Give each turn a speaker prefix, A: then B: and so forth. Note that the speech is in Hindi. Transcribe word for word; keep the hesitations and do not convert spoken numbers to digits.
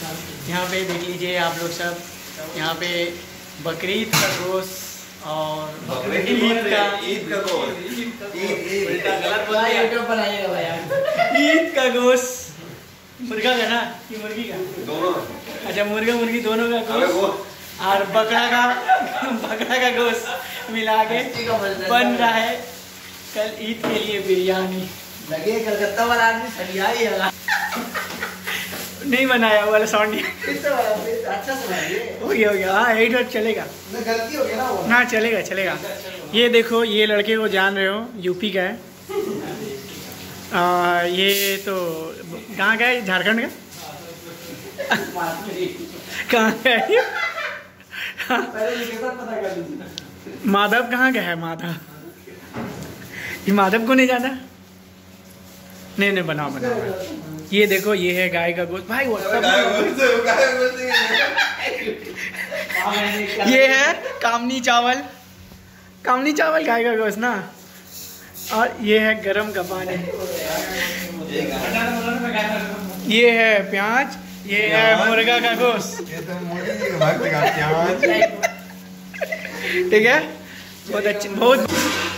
A: यहाँ पे देख लीजिए आप लोग सब, यहाँ पे बकरीद का गोश्त और ईद का
B: ईद का गोश्त
A: ईद का गोश्त मुर्गा का ना कि मुर्गी का?
B: दोनों।
A: अच्छा मुर्गा मुर्गी दोनों का गोश्त और बकरा का बकरा का गोश्त मिला के बन रहा है कल ईद के लिए बिरयानी।
C: लगे कलकत्ता वाला आदमी सरिया ही है।
A: नहीं बनाया वाला साउंड
C: अच्छा से बनाइए।
A: हो गया हो गया। हाँ एट वर्ड चलेगा,
C: गलती हो गया ना वो।
A: हाँ चलेगा चलेगा। ये देखो ये लड़के को जान रहे हो, यूपी का है। आ, ये तो कहाँ का है? झारखंड का? कहाँ का है? माधव कहाँ का है? माधव, ये माधव को नहीं जाना? नहीं नहीं बनाओ बनाओ। ये देखो ये है गाय का गोश्त भाई। ये है कामनी चावल, कामनी चावल गाय का गोश्त ना। और ये है गरम का पानी, ये है प्याज, ये है मुर्गा का गोश्त। ठीक है बहुत अच्छे बहुत